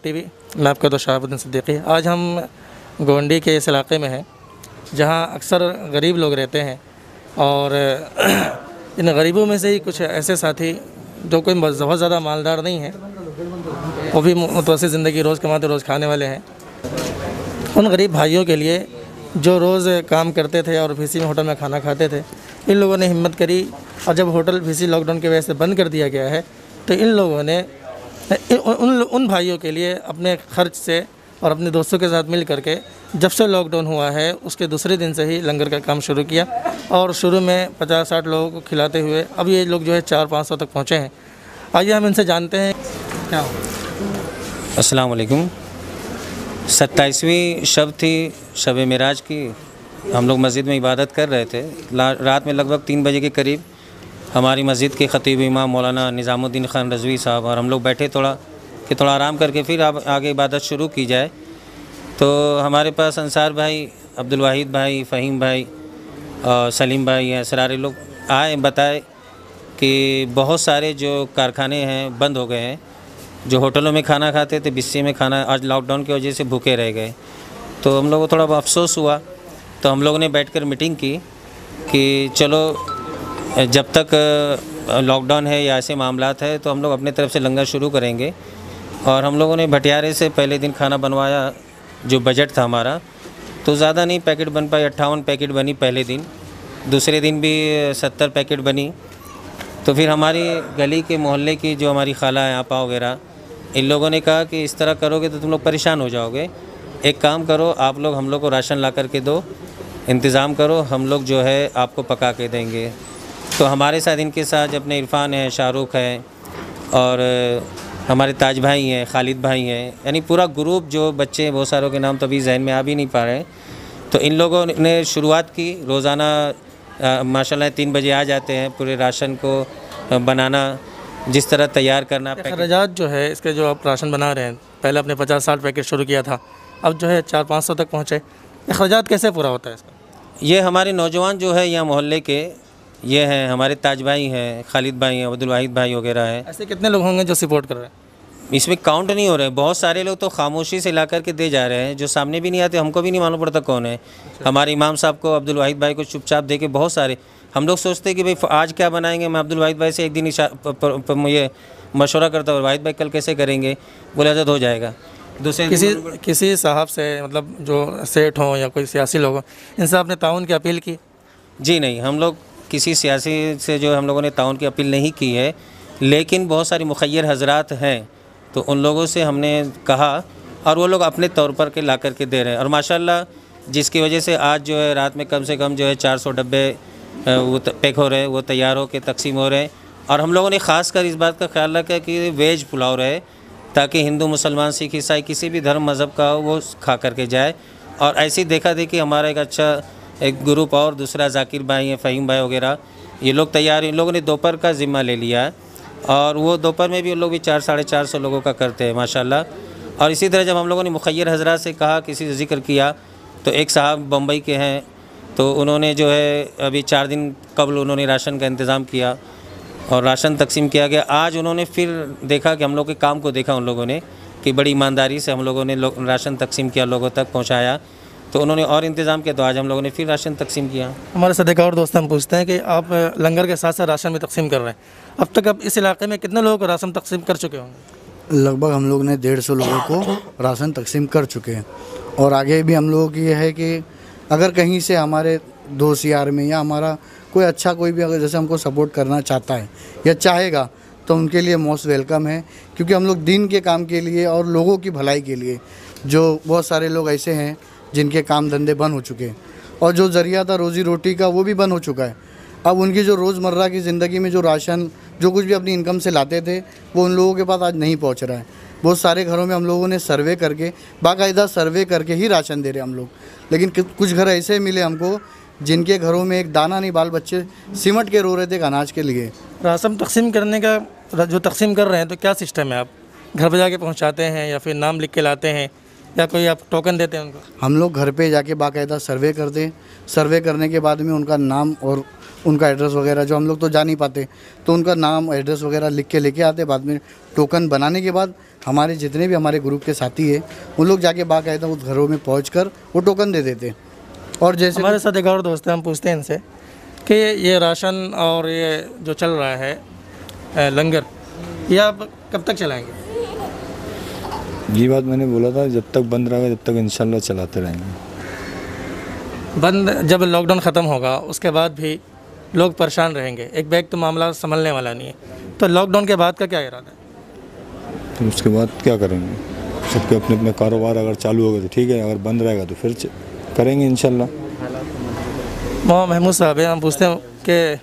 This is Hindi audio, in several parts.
टीवी। मैं आपका दोस्त शहाबुद्दीन सिद्दीकी। आज हम गोंडी के इस इलाके में हैं जहां अक्सर गरीब लोग रहते हैं और इन गरीबों में से ही कुछ ऐसे साथी जो कोई बहुत ज़्यादा मालदार नहीं हैं, वो भी मुतवस्सित ज़िंदगी रोज़ कमाते रोज़ खाने वाले हैं। उन गरीब भाइयों के लिए जो रोज़ काम करते थे और वीसी में होटल में खाना खाते थे, इन लोगों ने हिम्मत करी और जब होटल वीसी लॉकडाउन की वजह से बंद कर दिया गया है तो इन लोगों ने उन भाइयों के लिए अपने खर्च से और अपने दोस्तों के साथ मिल करके जब से लॉकडाउन हुआ है उसके दूसरे दिन से ही लंगर का काम शुरू किया और शुरू में 50-60 लोगों को खिलाते हुए अब ये लोग जो है 400-500 तक पहुँचे हैं। आइए हम इनसे जानते हैं क्या हो। अस्सलाम वालेकुम। 27वीं शब थी, शब मेराज की। हम लोग मस्जिद में इबादत कर रहे थे। रात में लगभग 3 बजे के करीब हमारी मस्जिद के ख़तीब इमाम मौलाना निज़ामुद्दीन ख़ान रज़वी साहब और हम लोग बैठे थोड़ा आराम करके फिर आगे इबादत शुरू की जाए, तो हमारे पास अंसार भाई, अब्दुल वाहिद भाई, फ़हीम भाई और सलीम भाई हैं, सरारे लोग आए, बताए कि बहुत सारे जो कारखाने हैं बंद हो गए हैं। जो होटलों में खाना खाते थे, बिस्से में खाना आज लॉकडाउन की वजह से भूखे रह गए। तो हम लोगों को थोड़ा अफसोस हुआ, तो हम लोगों ने बैठकर मीटिंग की कि चलो जब तक लॉकडाउन है या ऐसे मामलात है तो हम लोग अपने तरफ से लंगर शुरू करेंगे। और हम लोगों ने भटियारे से पहले दिन खाना बनवाया। जो बजट था हमारा तो ज़्यादा नहीं पैकेट बन पाई, 58 पैकेट बनी पहले दिन, दूसरे दिन भी 70 पैकेट बनी। तो फिर हमारी गली के मोहल्ले की जो हमारी खाला है, आपा वगैरह, इन लोगों ने कहा कि इस तरह करोगे तो तुम लोग परेशान हो जाओगे, एक काम करो आप लोग हम लोग को राशन ला कर के दो, इंतज़ाम करो, हम लोग जो है आपको पका के देंगे। तो हमारे साथ इनके साथ अपने इरफान है, शाहरुख है और हमारे ताज भाई हैं, खालिद भाई हैं, यानी पूरा ग्रुप जो बच्चे हैं, बहुत सारों के नाम तो अभी जहन में आ भी नहीं पा रहे हैं। तो इन लोगों ने शुरुआत की। रोज़ाना माशाल्लाह 3 बजे आ जाते हैं, पूरे राशन को बनाना, जिस तरह तैयार करना। अखराजात जो है इसके, जो आप राशन बना रहे हैं, पहले आपने 50-60 पैकेट शुरू किया था, अब जो है 400-500 तक पहुँचे, अखराजात कैसे पूरा होता है इसका? ये हमारे नौजवान जो है यहाँ मोहल्ले के, ये हैं हमारे ताज भाई हैं, खालिद भाई हैं, अब्दुल वाहिद भाई वगैरह हैं। ऐसे कितने लोग होंगे जो सपोर्ट कर रहे हैं? इसमें काउंट नहीं हो रहे। बहुत सारे लोग तो खामोशी से ला करके दे जा रहे हैं, जो सामने भी नहीं आते, हमको भी नहीं मालूम पड़ता कौन है। हमारे इमाम साहब को, अब्दुल वाहिद भाई को चुपचाप दे के बहुत सारे, हम लोग सोचते हैं कि भाई आज क्या बनाएंगे। मैं अब्दुल वाहिद भाई से एक दिन ये मशवरा करता हूँ, वाहिद भाई कल कैसे करेंगे, बोले आज़ाद हो जाएगा। दूसरे किसी साहब से, मतलब जो सेठ हों या कोई सियासी लोग हों, इनसे आपने ताउन की अपील की? जी नहीं, हम लोग किसी सियासी से जो हम लोगों ने ताउन की अपील नहीं की है, लेकिन बहुत सारी मुखय्यर हजरात हैं तो उन लोगों से हमने कहा और वो लोग अपने तौर पर के ला करके दे रहे हैं। और माशाल्लाह जिसकी वजह से आज जो है रात में कम से कम जो है 400 डब्बे वो पैक हो रहे हैं, वो तैयार हो के तकसीम हो रहे हैं। और हम लोगों ने ख़ास कर इस बात का ख्याल रखा कि वेज पुलाव रहे, ताकि हिंदू, मुसलमान, सिख, ईसाई किसी भी धर्म मज़हब का हो वो खा करके जाए। और ऐसी देखा देखी हमारा एक अच्छा एक ग्रुप और दूसरा जाकिर भाई हैं, फ़हीम भाई वगैरह, ये लोग तैयार हैं। इन लोगों ने दोपहर का ज़िम्मा ले लिया है और वो दोपहर में भी उन लोग भी 400-450 लोगों का करते हैं माशाल्लाह। और इसी तरह जब हम लोगों ने मुखय्यर हजरात से कहा, किसी से ज़िक्र किया, तो एक साहब बम्बई के हैं, तो उन्होंने जो है अभी 4 दिन कबल उन्होंने राशन का इंतज़ाम किया और राशन तकसीम किया गया। आज उन्होंने फिर देखा कि हम लोग के काम को देखा उन लोगों ने कि बड़ी ईमानदारी से हम लोगों ने राशन तकसीम किया, लोगों तक पहुँचाया, तो उन्होंने और इंतज़ाम किया, तो आज हम लोगों ने फिर राशन तकसीम किया। हमारे साथ एक और दोस्त हम पूछते हैं कि आप लंगर के साथ साथ राशन भी तकसीम कर रहे हैं, अब तक आप इस इलाके में कितने लोगों को राशन तकसीम कर चुके होंगे? लगभग हम लोग ने 150 लोगों को राशन तकसीम कर चुके हैं। और आगे भी हम लोगों की ये है कि अगर कहीं से हमारे दोस्त यार में या हमारा कोई अच्छा कोई भी अगर जैसे हमको सपोर्ट करना चाहता है या चाहेगा, तो उनके लिए मोस्ट वेलकम है। क्योंकि हम लोग दीन के काम के लिए और लोगों की भलाई के लिए, जो बहुत सारे लोग ऐसे हैं जिनके काम धंधे बंद हो चुके हैं और जो ज़रिया था रोज़ी रोटी का वो भी बंद हो चुका है। अब उनकी जो रोज़मर्रा की ज़िंदगी में जो राशन, जो कुछ भी अपनी इनकम से लाते थे, वो उन लोगों के पास आज नहीं पहुंच रहा है। बहुत सारे घरों में हम लोगों ने सर्वे करके, बाकायदा सर्वे करके ही राशन दे रहे हम लोग। लेकिन कुछ घर ऐसे मिले हमको जिनके घरों में एक दाना नहीं, बाल बच्चे सिमट के रो रहे थे अनाज के लिए। राशन तकसीम करने का जो तकसीम कर रहे हैं, तो क्या सिस्टम है? आप घर पर जाके पहुँचाते हैं या फिर नाम लिख के लाते हैं या कोई आप टोकन देते हैं उनको? हम लोग घर पे जाके बाकायदा सर्वे करते हैं। सर्वे करने के बाद में उनका नाम और उनका एड्रेस वगैरह जो हम लोग तो जा नहीं पाते, तो उनका नाम एड्रेस वगैरह लिख के लेके आते। बाद में टोकन बनाने के बाद हमारे जितने भी हमारे ग्रुप के साथी हैं उन लोग जाके बाकायदा उस घरों में पहुंचकर वो टोकन दे देते। और जैसे हमारे साथ एक और दोस्त है, हम पूछते हैं इनसे कि ये राशन और ये जो चल रहा है लंगर, ये आप कब तक चलाएंगे? ये बात मैंने बोला था, जब तक बंद रहेगा जब तक इंशाल्लाह चलाते रहेंगे। बंद जब लॉकडाउन ख़त्म होगा उसके बाद भी लोग परेशान रहेंगे, एक बैग तो मामला संभलने वाला नहीं है, तो लॉकडाउन के बाद का क्या इरादा है? तो उसके बाद क्या करेंगे? सबके अपने अपने कारोबार अगर चालू हो गए तो ठीक है, अगर बंद रहेगा तो फिर करेंगे इंशाल्लाह। महमूद साहब है, हम पूछते हैं कि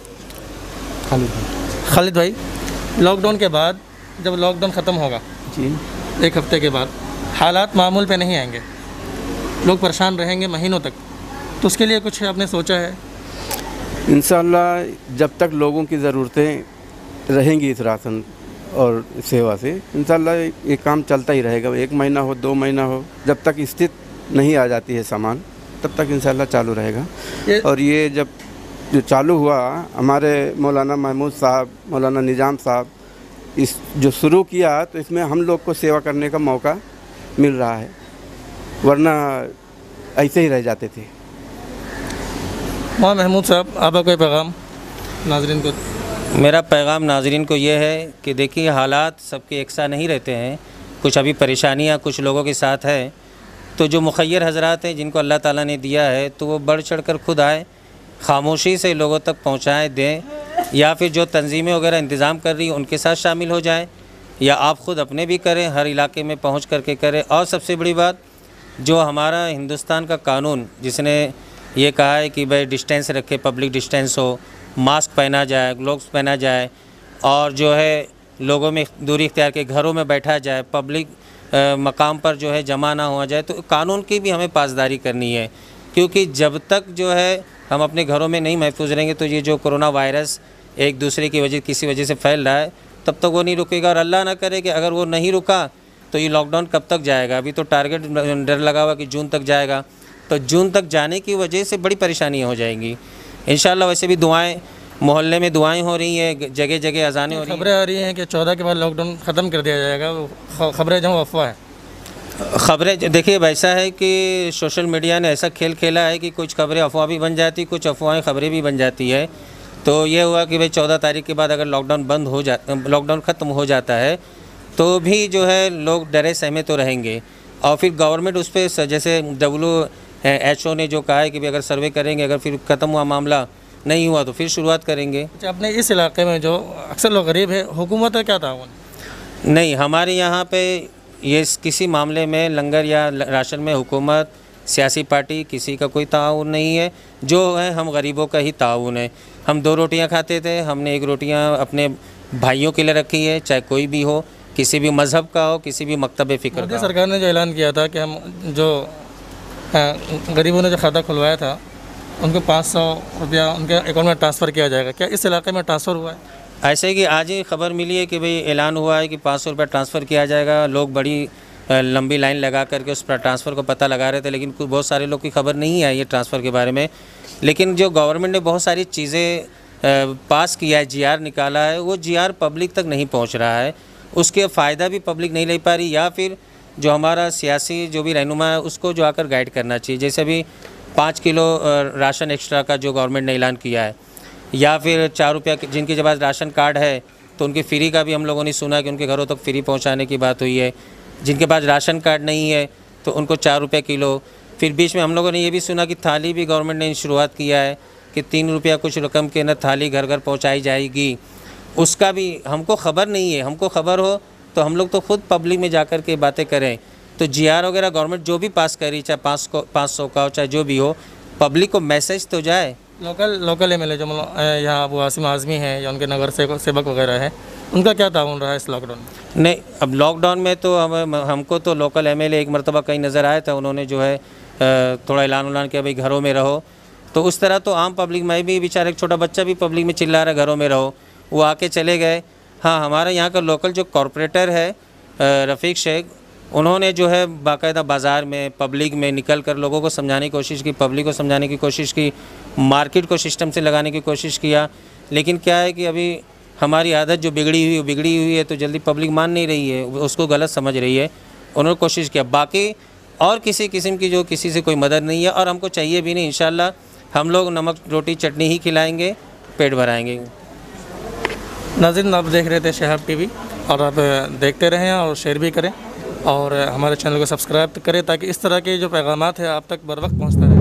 खालिद भाई, लॉकडाउन के बाद जब लॉकडाउन ख़त्म होगा जी, एक हफ्ते के बाद हालात मामूल पे नहीं आएंगे, लोग परेशान रहेंगे महीनों तक, तो उसके लिए कुछ आपने सोचा है? इंशाल्लाह जब तक लोगों की ज़रूरतें रहेंगी इस राशन और सेवा से, इंशाल्लाह ये काम चलता ही रहेगा। 1 महीना हो 2 महीना हो, जब तक स्थिति नहीं आ जाती है सामान, तब तक इंशाल्लाह चालू रहेगा। और ये जब जो चालू हुआ, हमारे मौलाना महमूद साहब, मौलाना निज़ाम साहब इस जो शुरू किया, तो इसमें हम लोग को सेवा करने का मौका मिल रहा है, वरना ऐसे ही रह जाते थे। महमूद साहब, आपका कोई पैगाम नाजरीन को? मेरा पैगाम नाजरीन को ये है कि देखिए, हालात सबके एक सा नहीं रहते हैं, कुछ अभी परेशानियां कुछ लोगों के साथ है, तो जो मुखय्यर हजरात हैं जिनको अल्लाह ताला ने दिया है, तो वो बढ़ चढ़ कर खुद आए, खामोशी से लोगों तक पहुँचाएँ दें, या फिर जो तंजीमें वगैरह इंतज़ाम कर रही हैं उनके साथ शामिल हो जाएं, या आप ख़ुद अपने भी करें, हर इलाके में पहुँच करके करें। और सबसे बड़ी बात, जो हमारा हिंदुस्तान का कानून जिसने ये कहा है कि भाई डिस्टेंस रखे, पब्लिक डिस्टेंस हो, मास्क पहना जाए, ग्लोव्स पहना जाए, और जो है लोगों में दूरी इख्तियार के घरों में बैठा जाए, पब्लिक मकाम पर जो है जमा ना हुआ जाए, तो कानून की भी हमें पासदारी करनी है। क्योंकि जब तक जो है हम अपने घरों में नहीं महफूज रहेंगे, तो ये जो कोरोना वायरस एक दूसरे की वजह किसी वजह से फैल रहा है, तब तक वो नहीं रुकेगा। और अल्लाह ना करे कि अगर वो नहीं रुका तो ये लॉकडाउन कब तक जाएगा? अभी तो टारगेट डर लगा हुआ कि जून तक जाएगा, तो जून तक जाने की वजह से बड़ी परेशानियाँ हो जाएंगी। इंशाल्लाह वैसे भी दुआएं, मोहल्ले में दुआएं हो रही हैं, जगह जगह अजानें हो रही हैं। खबरें आ रही हैं कि 14 के बाद लॉकडाउन ख़त्म कर दिया जाएगा, वो खबरें जो अफवाह है। खबरें देखिए, वैसा है कि सोशल मीडिया ने ऐसा खेल खेला है कि कुछ खबरें अफवाह भी बन जाती, कुछ अफवाहें खबरें भी बन जाती है। तो ये हुआ कि भाई 14 तारीख के बाद अगर लॉकडाउन ख़त्म हो जाता है, तो भी जो है लोग डरे सहमे तो रहेंगे। और फिर गवर्नमेंट उस पर, जैसे WHO ने जो कहा है कि भाई अगर सर्वे करेंगे, अगर फिर ख़त्म हुआ मामला नहीं हुआ तो फिर शुरुआत करेंगे। अच्छा, अपने इस इलाके में जो अक्सर लोग गरीब है, हुकूमत का क्या ताउन? नहीं, हमारे यहाँ पे ये किसी मामले में लंगर या राशन में हुकूमत, सियासी पार्टी, किसी का कोई ताउन नहीं है। जो है हम गरीबों का ही ताउन है। हम 2 रोटियाँ खाते थे, हमने 1 रोटियाँ अपने भाइयों के लिए रखी है, चाहे कोई भी हो, किसी भी मज़हब का हो, किसी भी मकतब फ़िक्र का हो। सरकार ने जो ऐलान किया था कि हम जो गरीबों ने जो खाता खुलवाया था उनको 500 रुपया उनके अकाउंट में ट्रांसफ़र किया जाएगा, क्या इस इलाके में ट्रांसफ़र हुआ है? ऐसे कि आज ही खबर मिली है कि भाई ऐलान हुआ है कि 500 रुपया ट्रांसफ़र किया जाएगा। लोग बड़ी लंबी लाइन लगा करके उस पर ट्रांसफ़र को पता लगा रहे थे, लेकिन कुछ बहुत सारे लोग की खबर नहीं आई है ट्रांसफ़र के बारे में। लेकिन जो गवर्नमेंट ने बहुत सारी चीज़ें पास किया है, GR निकाला है, वो GR पब्लिक तक नहीं पहुँच रहा है, उसके फ़ायदा भी पब्लिक नहीं ले पा रही, या फिर जो हमारा सियासी जो भी रहनुमा है उसको जो आकर गाइड करना चाहिए। जैसे अभी 5 किलो राशन एक्स्ट्रा का जो गवर्नमेंट ने ऐलान किया है, या फिर 4 रुपया जिनके के पास राशन कार्ड है तो उनकी फ्री का भी हम लोगों ने सुना कि उनके घरों तक फ्री पहुंचाने की बात हुई है। जिनके पास राशन कार्ड नहीं है तो उनको 4 रुपये किलो। फिर बीच में हम लोगों ने ये भी सुना कि थाली भी गवर्नमेंट ने शुरुआत किया है कि 3 रुपया कुछ रकम के अंदर थाली घर घर पहुँचाई जाएगी। उसका भी हमको खबर नहीं है। हमको खबर हो तो हम लोग तो खुद पब्लिक में जाकर के बातें करें। तो GR वगैरह गवर्नमेंट जो भी पास करी, चाहे 500 का हो, चाहे जो भी हो, पब्लिक को मैसेज तो जाए। लोकल MLA जो यहाँ अबू आसिम आज़मी हैं या उनके नगर सेवक वगैरह हैं, उनका क्या ताउन रहा है इस लॉकडाउन में? नहीं, अब लॉकडाउन में तो हमको तो लोकल MLA एक मरतबा कहीं नज़र आया था, उन्होंने जो है थोड़ा ऐलान किया भाई घरों में रहो। तो उस तरह तो आम पब्लिक में भी बेचारा एक छोटा बच्चा भी पब्लिक में चिल्ला रहा है घरों में रहो, वो आके चले गए। हाँ, हमारे यहाँ का लोकल जो कॉरपोरेटर है रफ़ीक शेख, उन्होंने जो है बाकायदा बाज़ार में पब्लिक में निकल कर लोगों को समझाने की कोशिश की, पब्लिक को समझाने की कोशिश की, मार्केट को सिस्टम से लगाने की कोशिश किया। लेकिन क्या है कि अभी हमारी आदत जो बिगड़ी हुई है तो जल्दी पब्लिक मान नहीं रही है, उसको गलत समझ रही है। उन्होंने कोशिश किया, बाकी और किसी किस्म की जो किसी से कोई मदद नहीं है और हमको चाहिए भी नहीं। इंशाल्लाह हम लोग नमक रोटी चटनी ही खिलाएंगे, पेट भराएंगे। नाज़रीन, आप देख रहे थे शहाब टीवी और आप देखते रहें और शेयर भी करें और हमारे चैनल को सब्सक्राइब करें ताकि इस तरह के जो पैगामात हैं आप तक बर वक्त पहुँचता रहे।